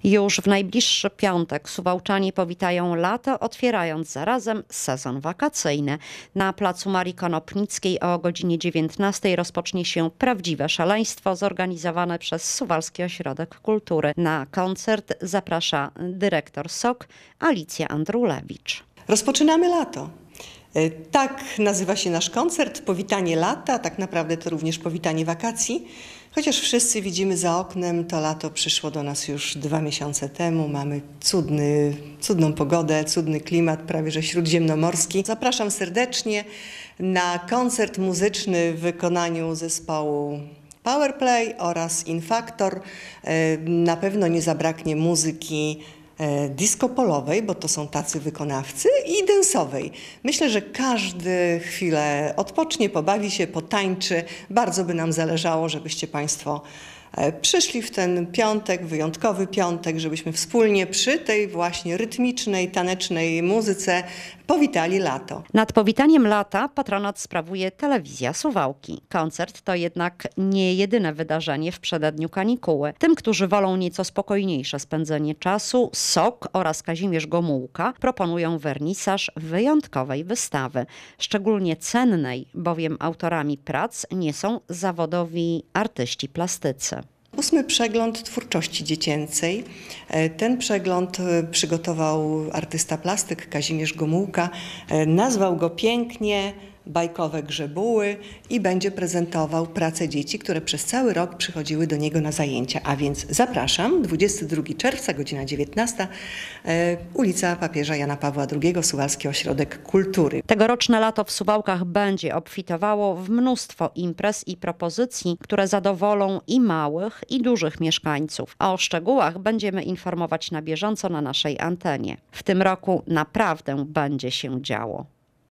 Już w najbliższy piątek Suwałczanie powitają lato, otwierając zarazem sezon wakacyjny. Na placu Marii Konopnickiej o godzinie 19 rozpocznie się prawdziwe szaleństwo zorganizowane przez Suwalski Ośrodek Kultury. Na koncert zaprasza dyrektor SOK Alicja Andrulewicz. Rozpoczynamy lato. Tak nazywa się nasz koncert, powitanie lata, tak naprawdę to również powitanie wakacji. Chociaż wszyscy widzimy za oknem, to lato przyszło do nas już 2 miesiące temu. Mamy cudną pogodę, cudny klimat, prawie że śródziemnomorski. Zapraszam serdecznie na koncert muzyczny w wykonaniu zespołu Powerplay oraz Infaktor. Na pewno nie zabraknie muzyki disco-polowej, bo to są tacy wykonawcy, i dance'owej. Myślę, że każdy chwilę odpocznie, pobawi się, potańczy. Bardzo by nam zależało, żebyście Państwo przyszli w ten piątek, wyjątkowy piątek, żebyśmy wspólnie przy tej właśnie rytmicznej, tanecznej muzyce powitali lato. Nad powitaniem lata patronat sprawuje Telewizja Suwałki. Koncert to jednak nie jedyne wydarzenie w przededniu kanikuły. Tym, którzy wolą nieco spokojniejsze spędzenie czasu, SOK oraz Kazimierz Gomułka proponują wernisaż wyjątkowej wystawy. Szczególnie cennej, bowiem autorami prac nie są zawodowi artyści plastycy. 8. przegląd twórczości dziecięcej. Ten przegląd przygotował artysta plastyk Kazimierz Gomułka. Nazwał go pięknie Bajkowe grzebuły i będzie prezentował prace dzieci, które przez cały rok przychodziły do niego na zajęcia. A więc zapraszam, 22 czerwca, godzina 19, ulica Papieża Jana Pawła II, Suwalski Ośrodek Kultury. Tegoroczne lato w Suwałkach będzie obfitowało w mnóstwo imprez i propozycji, które zadowolą i małych, i dużych mieszkańców. A o szczegółach będziemy informować na bieżąco na naszej antenie. W tym roku naprawdę będzie się działo.